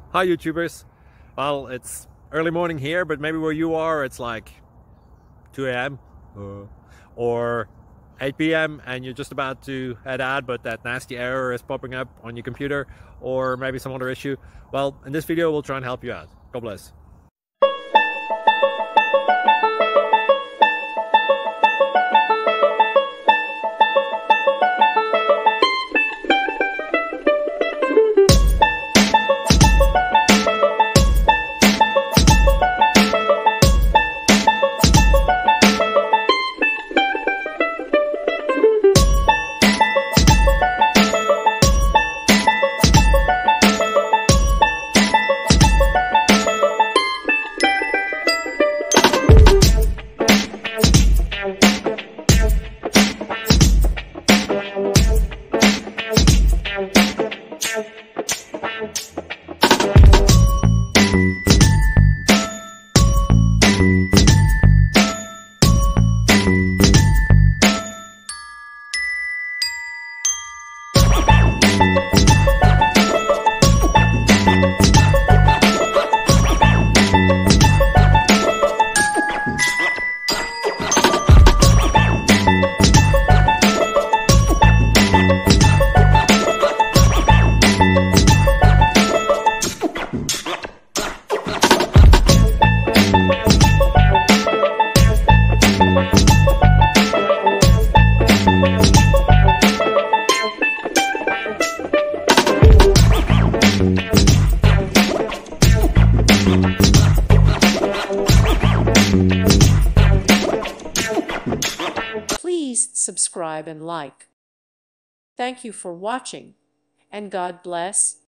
Hi YouTubers. Well, it's early morning here, but maybe where you are it's like 2 a.m. or 8 p.m. and you're just about to head out, but that nasty error is popping up on your computer, or maybe some other issue. Well, in this video we'll try and help you out. God bless. Please subscribe and like. Thank you for watching, and God bless.